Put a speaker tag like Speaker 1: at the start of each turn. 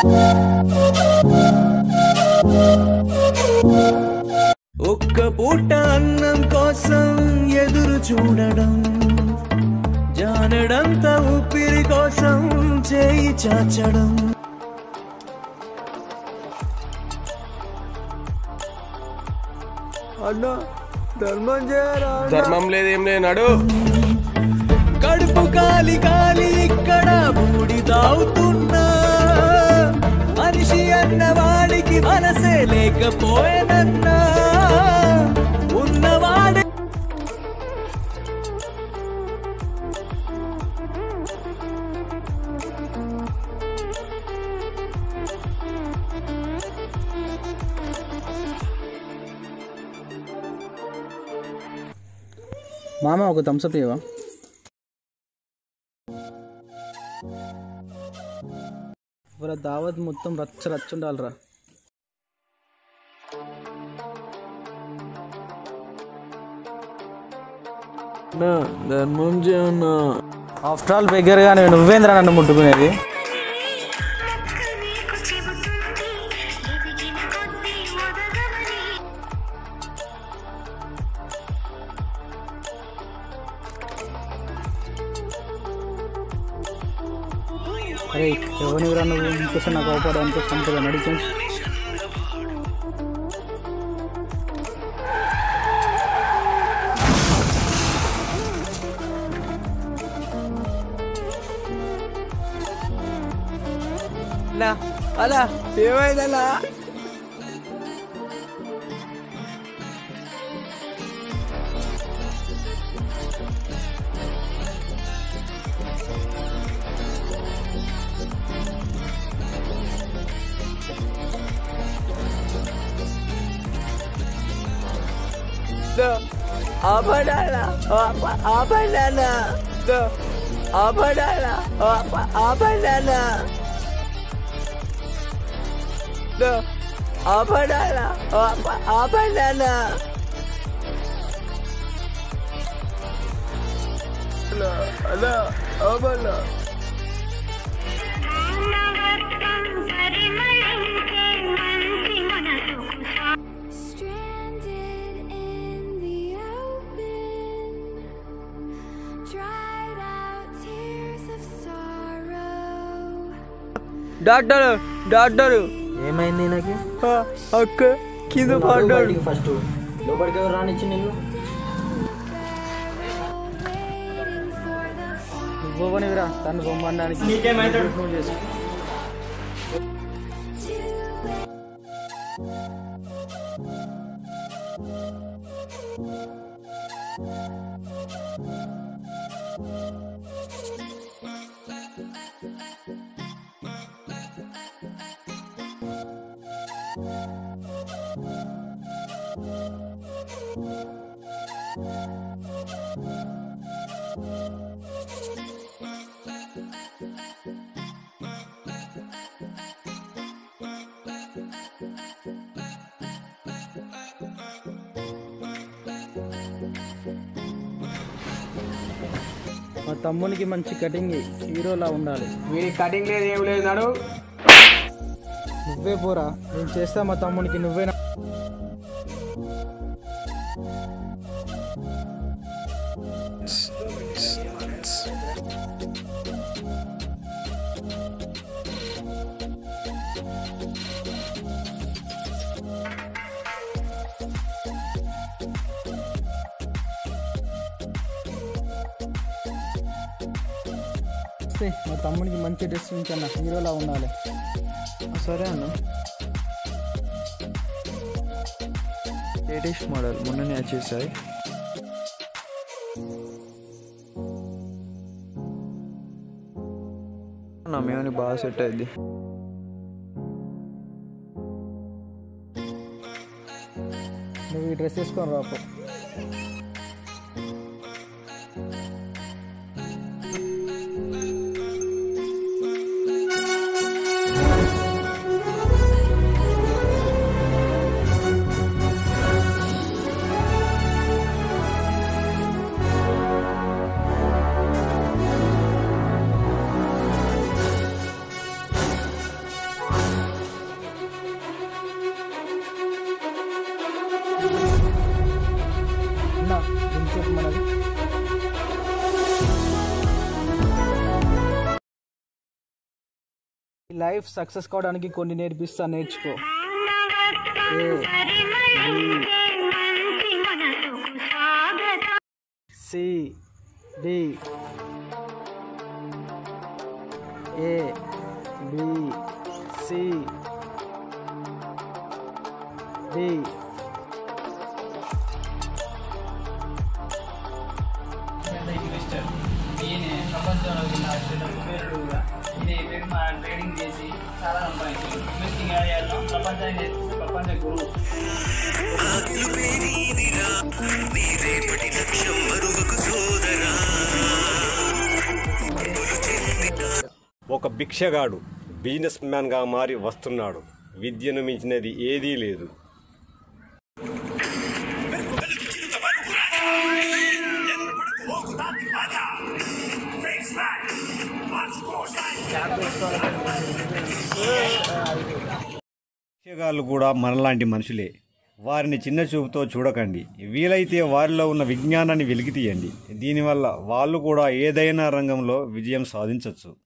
Speaker 1: ఒక్క పూట అన్నం కోసం ఎదురు చూడడం, జానడంత ఊపిరి కోసం చేయి చాచడం. అన్నా ధర్మం చేయరా?
Speaker 2: ధర్మం లేదేం లేనాడు.
Speaker 1: కడుపు కాలి కాలి ఇక్కడ బూడి తాగుతున్నా, మనిషి అన్నవాడికి మనసే లేకపోయేనన్నా, ఉన్నవాడే
Speaker 3: మామ ఒక థమ్స్అప్ ఇవ్వవా? ఇవాళ దావత్ మొత్తం రచ్చ ఉండాలిరా.
Speaker 1: ధర్మం చేయన్నా.
Speaker 3: ఆఫ్టర్ ఆల్ బెగ్గర్ గా నువ్వేంద్రా నన్ను ముట్టుకునేది? అరే ఎవరినిరా నువ్వు? ఇంకోసారి నాకు అవపడానికి సంపద నడిచి
Speaker 1: అలా ఏమైందలా? ఆపడాలా ఆపడాలా ఆపడాలా ఆపడాలా ఆపడాలా ఆపడాలా అలా ఆపడా. డాక్టర్ డాక్టర్
Speaker 3: ఏమైంది నాకు?
Speaker 1: అక్క కింద పడ్డాడు.
Speaker 3: ఫస్ట్ లోపలికి ఎవరు రానిచ్చి నిన్ను? నువ్వునివిరా తను బొమ్మడానికి. నువ్వు చేసి మా తమ్మునికి మంచి కటింగ్ హీరోలా ఉండాలి.
Speaker 2: వీడి కటింగ్ లేదు ఏం లేదు నాడు.
Speaker 3: నువ్వే పోరా, నేను చేస్తా మా తమ్మునికి. నువ్వే మా తమ్మునికి మంచి డ్రెస్ ఉంచన్న, హీరోలా ఉండాలి.
Speaker 1: సరే అన్న. లేటెస్ట్ మోడల్ మొన్ననే వచ్చేసాయి. నా మేమని బాగా సెట్ అయింది.
Speaker 3: నువ్వు ఈ డ్రెస్ వేసుకొని రాపో. ఈ లైఫ్ సక్సెస్ కావడానికి కొన్ని నేర్పిస్తా, నేర్చుకో. C D A B C D.
Speaker 4: ఈయన ప్రపంచంలో పేరుడుగా ఈయన ట్రేడింగ్ చేసి చాలా సంపాదించారు. ఇన్వెస్టింగ్ ఏరియాలో ప్రపంచాన్ని ప్రపంచ గురువు.
Speaker 5: ఒక భిక్షగాడు బిజినెస్ మ్యాన్గా మారి వస్తున్నాడు. విద్యను మించినది ఏదీ లేదు. భిక్షగాళ్ళు కూడా మనలాంటి మనుషులే. వారిని చిన్న చూపుతో చూడకండి. వీలైతే వారిలో ఉన్న విజ్ఞానాన్ని వెలికి తీయండి. దీనివల్ల వాళ్ళు కూడా ఏదైనా రంగంలో విజయం సాధించవచ్చు.